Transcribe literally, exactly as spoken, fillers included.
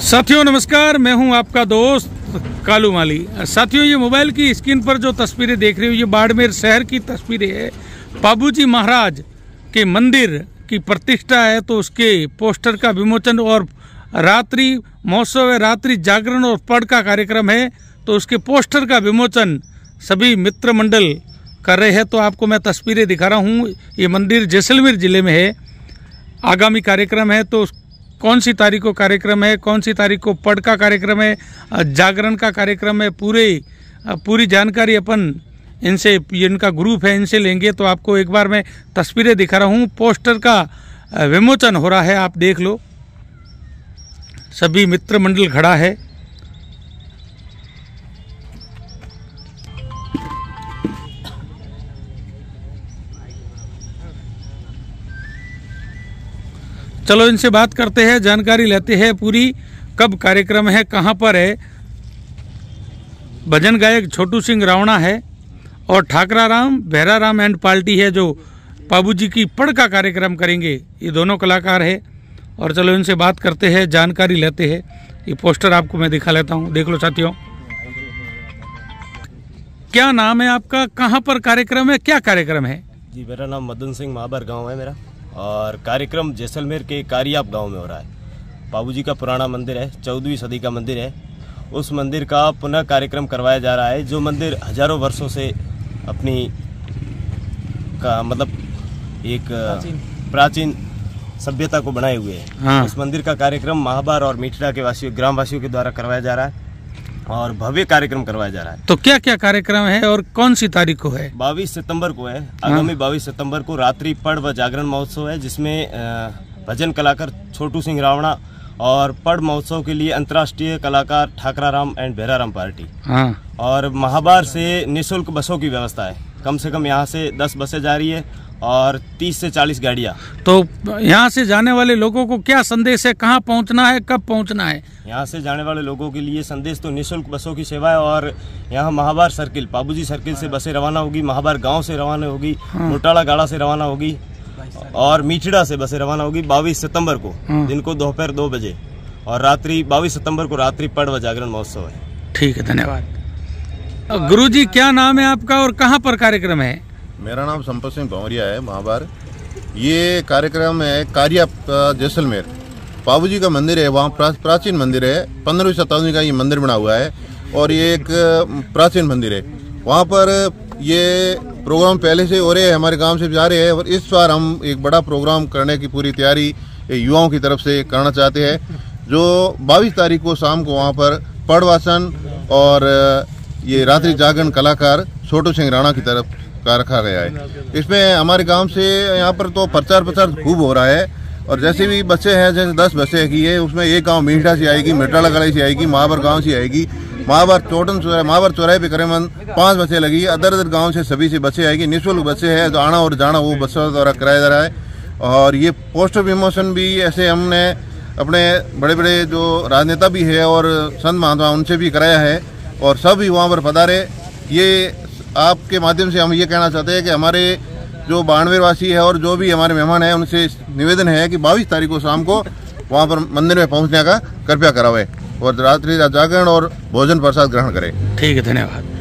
साथियों नमस्कार, मैं हूं आपका दोस्त कालू माली। साथियों, ये मोबाइल की स्क्रीन पर जो तस्वीरें देख रहे हो ये बाड़मेर शहर की तस्वीरें है। पाबूजी महाराज के मंदिर की प्रतिष्ठा है तो उसके पोस्टर का विमोचन और रात्रि महोत्सव है, रात्रि जागरण और पढ़ का कार्यक्रम है तो उसके पोस्टर का विमोचन सभी मित्र मंडल कर रहे हैं। तो आपको मैं तस्वीरें दिखा रहा हूँ। ये मंदिर जैसलमेर जिले में है। आगामी कार्यक्रम है तो कौन सी तारीख को कार्यक्रम है, कौन सी तारीख को पढ़ का कार्यक्रम है, जागरण का कार्यक्रम है, पूरे पूरी जानकारी अपन इनसे, इनका ग्रुप है, इनसे लेंगे। तो आपको एक बार मैं तस्वीरें दिखा रहा हूँ। पोस्टर का विमोचन हो रहा है, आप देख लो। सभी मित्र मंडल खड़ा है। चलो इनसे बात करते हैं, जानकारी लेते हैं पूरी। कब कार्यक्रम है, कहाँ पर है। भजन गायक छोटू सिंह रावणा है और ठाकरा राम भैरा राम एंड पार्टी है जो पाबूजी की पढ़ का कार्यक्रम करेंगे। ये दोनों कलाकार है और चलो इनसे बात करते हैं, जानकारी लेते हैं। ये पोस्टर आपको मैं दिखा लेता हूँ, देख लो साथियों। क्या नाम है आपका, कहाँ पर कार्यक्रम है, क्या कार्यक्रम है? जी, मेरा नाम मदन सिंह, महाबर गांव है मेरा, और कार्यक्रम जैसलमेर के कारियाब गांव में हो रहा है। पाबूजी का पुराना मंदिर है, चौदहवीं सदी का मंदिर है। उस मंदिर का पुनः कार्यक्रम करवाया जा रहा है। जो मंदिर हजारों वर्षों से अपनी का मतलब एक प्राचीन, प्राचीन सभ्यता को बनाए हुए है। हाँ। उस मंदिर का कार्यक्रम महाबार और मीठड़ा के वासियों ग्रामवासियों के द्वारा करवाया जा रहा है और भव्य कार्यक्रम करवाया जा रहा है। तो क्या क्या कार्यक्रम है और कौन सी तारीख को है? बाईस सितंबर को है। आगामी बाईस सितंबर को रात्रि पढ़ व जागरण महोत्सव है, जिसमें भजन कलाकार छोटू सिंह रावणा और पढ़ महोत्सव के लिए अंतर्राष्ट्रीय कलाकार ठाकरा राम एंड भैरा राम पार्टी। हाँ। और महाबार से निःशुल्क बसों की व्यवस्था है। कम से कम यहाँ से दस बसें जा रही है और तीस से चालीस गाड़ियाँ। तो यहाँ से जाने वाले लोगों को क्या संदेश है, कहाँ पहुँचना है, कब पहुँचना है? यहाँ से जाने वाले लोगों के लिए संदेश तो निःशुल्क बसों की सेवा है और यहाँ महाबार सर्किल, पाबूजी सर्किल से बसें रवाना होगी, महाबार गांव से रवाना होगी, हाँ। मोटाला गाड़ा से रवाना होगी और मीठड़ा से बसें रवाना होगी बाईस सितंबर को, हाँ। दिन को दोपहर दो बजे और रात्रि बाईस सितंबर को रात्रि पढ़ व जागरण महोत्सव है। ठीक है, धन्यवाद। गुरुजी, क्या नाम है आपका और कहाँ पर कार्यक्रम है? मेरा नाम संपत सिंह भंवरिया है, महाबार। ये कार्यक्रम है कारिया जैसलमेर। पाबूजी का मंदिर है, वहाँ प्रा, प्राचीन मंदिर है। पंद्रहवीं शताब्दी का ये मंदिर बना हुआ है और ये एक प्राचीन मंदिर है। वहाँ पर ये प्रोग्राम पहले से हो रहे हैं, हमारे गांव से जा रहे हैं और इस बार हम एक बड़ा प्रोग्राम करने की पूरी तैयारी युवाओं की तरफ से करना चाहते हैं। जो बाईस तारीख को शाम को वहाँ पर पढ़वासन और ये रात्रि जागरण कलाकार छोटू सिंह राणा की तरफ का रखा गया है। इसमें हमारे गांव से यहाँ पर तो प्रचार प्रचार खूब हो रहा है और जैसे भी बच्चे हैं, जैसे दस बसें की है, उसमें एक गांव मीठा से आएगी, मिठाला गलाई से आएगी, महाबर गांव से आएगी, महाबर चौटन चौराहे महाबर चौराहे पे करीबन पांच बसें लगी। अदर अदर गाँव से सभी से बसें आएगी। निःशुल्क बसें है, तो आना और जाना वो बसों द्वारा कराया जा रहा है। और ये पोस्टर विमोचन भी ऐसे हमने अपने बड़े बड़े जो राजनेता भी है और संत महात्मा उनसे भी कराया है और सब भी वहाँ पर पधारे। ये आपके माध्यम से हम ये कहना चाहते हैं कि हमारे जो बाड़मेर वासी है और जो भी हमारे मेहमान हैं उनसे निवेदन है कि बाईस तारीख को शाम को वहाँ पर मंदिर में पहुँचने का कृपया करावे और रात्रि जागरण और भोजन प्रसाद ग्रहण करें। ठीक है, धन्यवाद।